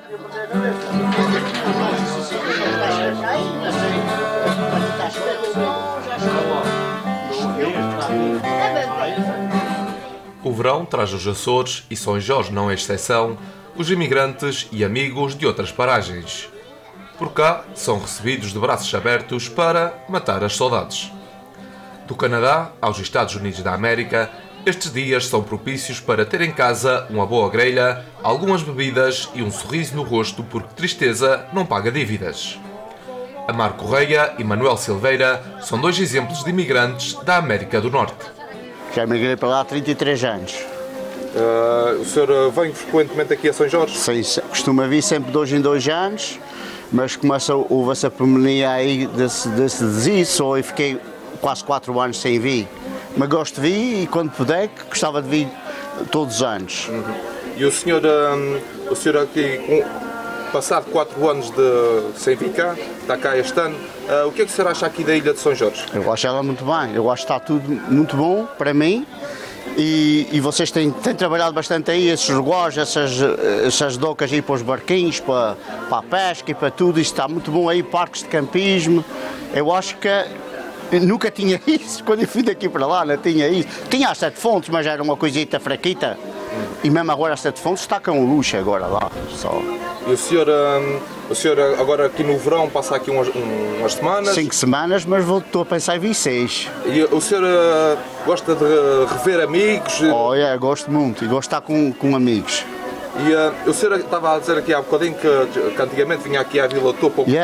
O verão traz aos Açores, e São Jorge não é exceção, os imigrantes e amigos de outras paragens. Por cá, são recebidos de braços abertos para matar as saudades. Do Canadá aos Estados Unidos da América, estes dias são propícios para ter em casa uma boa grelha, algumas bebidas e um sorriso no rosto, porque tristeza não paga dívidas. Amar Correia e Manuel Silveira são dois exemplos de imigrantes da América do Norte. Já migrei para lá há 33 anos. O senhor vem frequentemente aqui a São Jorge? Sim, costuma vir sempre de 2 em 2 anos, mas houve essa pneumonia aí desse disease, e fiquei quase 4 anos sem vir. Mas gosto de vir e quando puder, gostava de vir todos os anos. E o senhor aqui, passado 4 anos sem vir cá, está cá este ano, o que é que o senhor acha aqui da Ilha de São Jorge? Eu acho ela muito bem, eu acho que está tudo muito bom para mim. E vocês têm trabalhado bastante aí, esses relógios, essas docas aí para os barquinhos, para a pesca e para tudo, isto está muito bom aí, parques de campismo. Eu acho que nunca tinha isso, quando eu fui daqui para lá não tinha isso. Tinha as 7 fontes, mas era uma coisita fraquita. E mesmo agora as 7 fontes está com um luxo agora lá. Só. E o senhor agora aqui no verão passa aqui umas semanas? 5 semanas, mas estou a pensar em vir 6. E o senhor gosta de rever amigos? Gosto muito e gosto de estar com amigos. E o senhor estava a dizer aqui há bocadinho que antigamente vinha aqui à Vila Topo pouco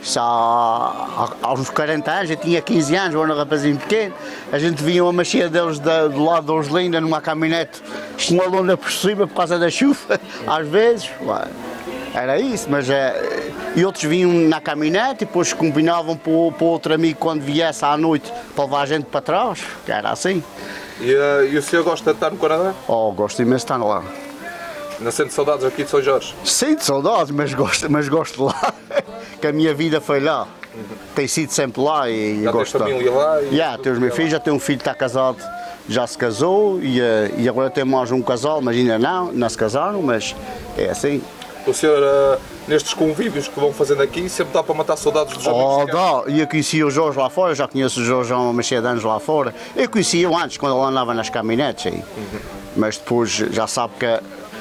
há uns 40 anos, eu tinha 15 anos, eu era um rapazinho pequeno, a gente vinha uma machia deles do lado de Oslinda numa caminhonete com uma lona por cima por causa da chuva, às vezes, era isso, mas e outros vinham na caminhonete e depois combinavam para outro amigo quando viesse à noite para levar a gente para trás, que era assim. E o senhor gosta de estar no Canadá? Gosto imenso de estar lá. Não sente saudades aqui de São Jorge? Sinto saudades, mas gosto de lá, que a minha vida foi lá. Tem sido sempre lá e já gosto de lá. Já tem família lá? Tenho os meus filhos, já tenho um filho que está casado, já se casou e agora tem mais um casal, mas ainda não se casaram, mas é assim. O senhor, nestes convívios que vão fazendo aqui, sempre dá para matar saudades dos amigos? Dá, e eu conhecia o Jorge lá fora, já conheço o Jorge há uma cheia de anos lá fora. Eu conhecia-o antes, quando ele andava nas caminhonetes aí. Mas depois já sabe que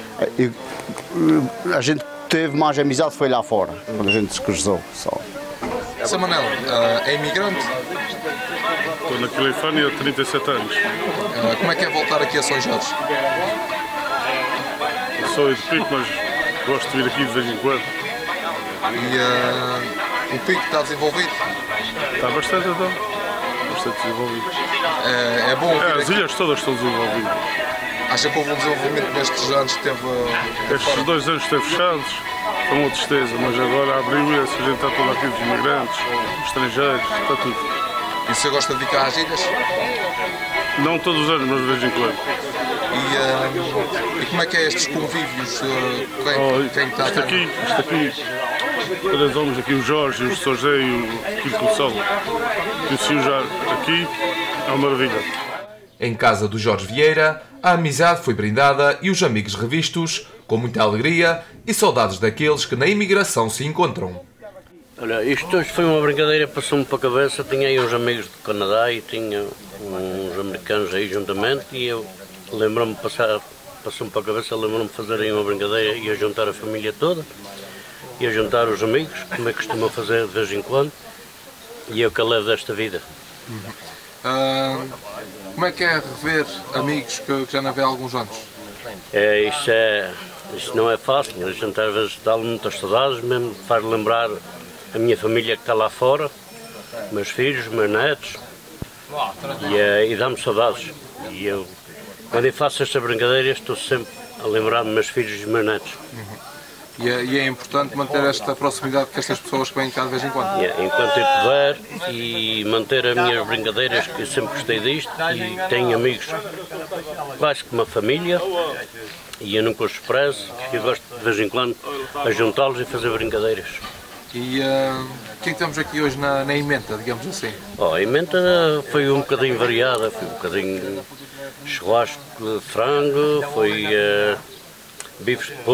a gente teve mais amizade foi lá fora, quando a gente se cruzou. Sr. Manel, é imigrante? Estou na Califórnia há 37 anos. Como é que é voltar aqui a São Jorge? Eu sou de Pico, mas gosto de vir aqui de vez em quando. E o Pico está desenvolvido? Está bastante desenvolvido. É bom vir as ilhas todas estão desenvolvidas. Acha que houve um desenvolvimento nestes anos que teve Estes 2 anos esteve fechados, foi uma tristeza, mas agora abriu e a gente está toda aqui dos imigrantes, estrangeiros, está tudo. E o senhor gosta de vir cá às ilhas? Não todos os anos, mas de vez em quando. E como é que é estes convívios? Quem está isto aqui, três homens aqui, o Jorge, o Sr. José e o Kiko Gonçalo. Conheci-o já aqui, é uma maravilha. Em casa do Jorge Vieira, a amizade foi brindada e os amigos revistos, com muita alegria e saudades daqueles que na imigração se encontram. Olha, isto hoje foi uma brincadeira, passou-me para a cabeça, tinha aí uns amigos do Canadá e tinha uns americanos aí juntamente e eu lembro-me, passou-me para a cabeça, lembro-me de fazer aí uma brincadeira e a juntar a família toda, e a juntar os amigos, como é que costumam fazer de vez em quando, e é o que eu levo desta vida. Como é que é rever amigos que já não vê há alguns anos? Isto não é fácil, a gente às vezes dá-lhe muitas saudades, mesmo faz lembrar a minha família que está lá fora, meus filhos, meus netos, e dá-me saudades. E eu, quando eu faço estas brincadeiras, estou sempre a lembrar-me dos meus filhos e meus netos. E é importante manter esta proximidade com estas pessoas que vêm cá de vez em quando? Enquanto eu puder, e manter as minhas brincadeiras, que eu sempre gostei disto, e tenho amigos quase que uma família, e eu nunca os desprezo, eu gosto de vez em quando a juntá-los e fazer brincadeiras. E o que é que temos aqui hoje na emenda, digamos assim? A emenda foi um bocadinho variada, foi um bocadinho churrasco de frango, foi bifes de porco,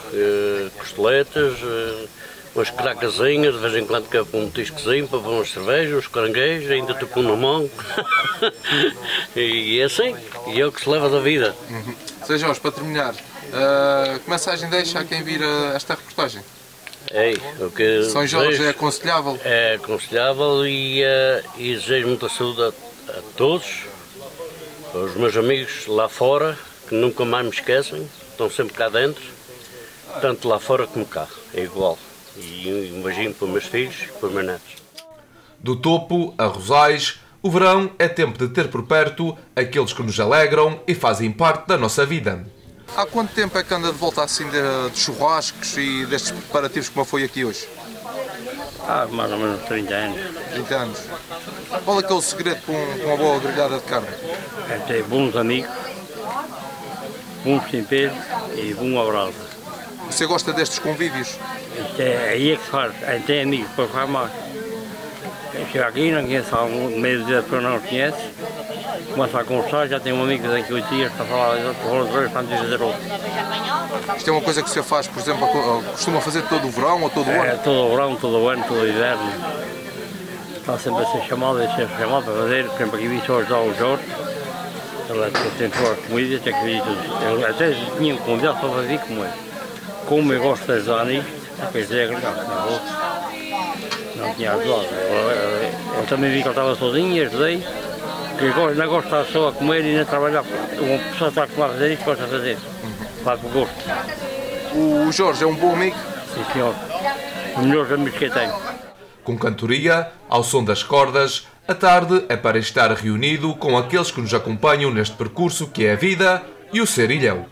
costeletas, umas cracazinhas, de vez em quando que é para um tiscozinho, para umas cervejas, uns caranguejos, ainda estou com na mão. E é assim, e é o que se leva da vida. Sr. Jorge, para terminar, que mensagem deixa a quem vira esta reportagem? O que São Jorge é aconselhável? É aconselhável e desejo muita saúde a todos, aos meus amigos lá fora, que nunca mais me esquecem, estão sempre cá dentro, tanto lá fora como cá, é igual. E um beijinho para os meus filhos e para os meus netos. Do topo a Rosais, o verão é tempo de ter por perto aqueles que nos alegram e fazem parte da nossa vida. Há quanto tempo é que anda de volta assim de churrascos e destes preparativos como foi aqui hoje? Há mais ou menos 30 anos. 30 anos. Qual é que é o segredo para uma boa grelhada de carne? É ter bons amigos, bons temperos e bom abraço. Você gosta destes convívios? Aí é que se faz, tem amigos para ficar mais. Chega aqui, não conhece há meio dia que não conhece, começa a conversar, já tem um amigo daqui 8 dias para falar de outro, para dizer outro. Isto é uma coisa que você faz, por exemplo, costuma fazer todo o verão ou todo o ano? É, todo o verão, todo o ano, todo o inverno. Está sempre a ser chamado para fazer, por exemplo, aqui vim só ajudar o Jorge, ele é que tem fora comida, tem que vir tudo. Ele até tinha um convidado para fazer como ele. Como eu gosto de ajudar nisto, depois de agregar, não tinha ajudado. Eu também vi que ele estava sozinho e ajudei. Porque não gosto de estar só a comer e nem a trabalhar. Uma pessoa está a fazer isto, gosta de fazer. Faz por gosto. O Jorge é um bom amigo? Sim, senhor. Os melhores amigos que eu tenho. Com cantoria, ao som das cordas, a tarde é para estar reunido com aqueles que nos acompanham neste percurso que é a vida e o ser ilhéu.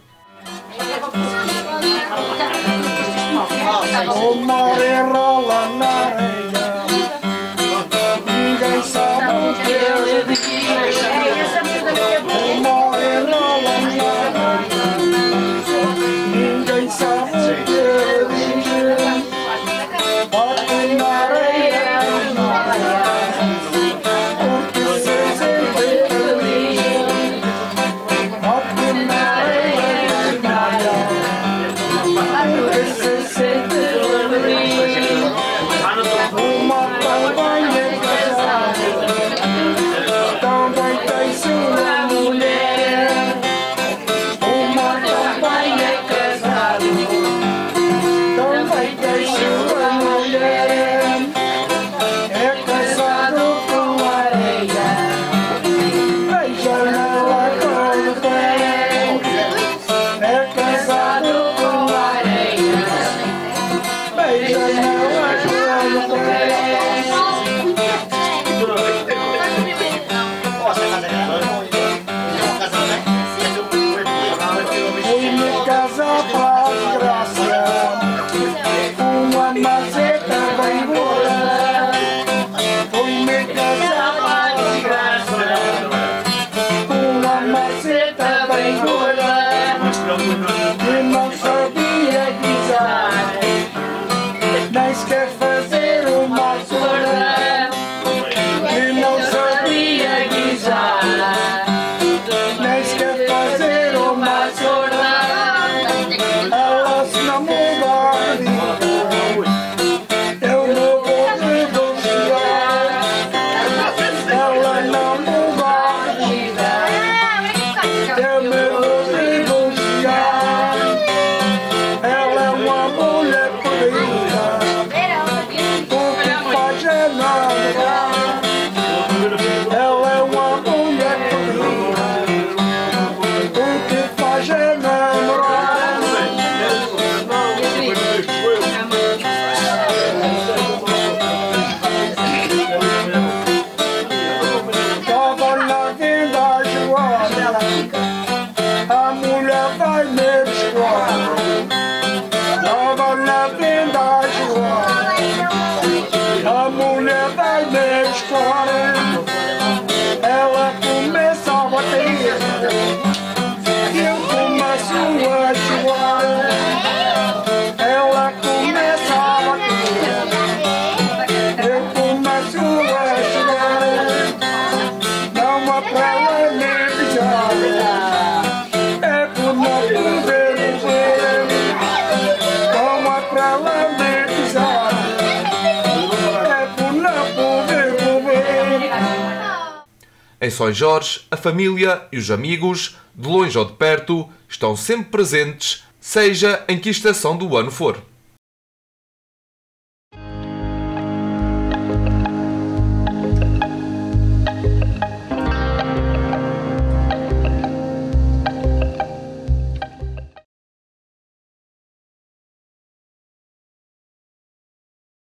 O mar rola na areia, ninguém sabe o que ele diz. O mar rola na areia, ninguém sabe o que ele diz. Bate na areia, porque se sente feliz. Bate na areia, porque se sente feliz. Uma também é casada, também tem sua mulher. Uma também é casada, também tem sua mulher. É casado com areia, beija nela com o pé. É casado com areia, beija nela com o pé. Fui-me casar para a graça, uma maceta bem boa. Fui-me casar para a graça, uma maceta bem boa. E não sabia guisar, nem sequer fazer uma sola. E não sabia guisar, nem sequer fazer uma sola. Ela se namora, eu não vou negociar. Ela não muda, eu não vou negociar. Ela é uma mulher perdida, o que faz é namorar. Ela é uma mulher perdida, o que faz é namorar. Estava na venda a joana, a mulher vai me buscar. Estava na venda a joana, a mulher vai me buscar. Ela começa a bater, eu começo a chorar. Ela começa a bater, eu começo a chorar. Não há pra ela me beijar, é por não poder ver. Em São Jorge, a família e os amigos, de longe ou de perto, estão sempre presentes, seja em que estação do ano for.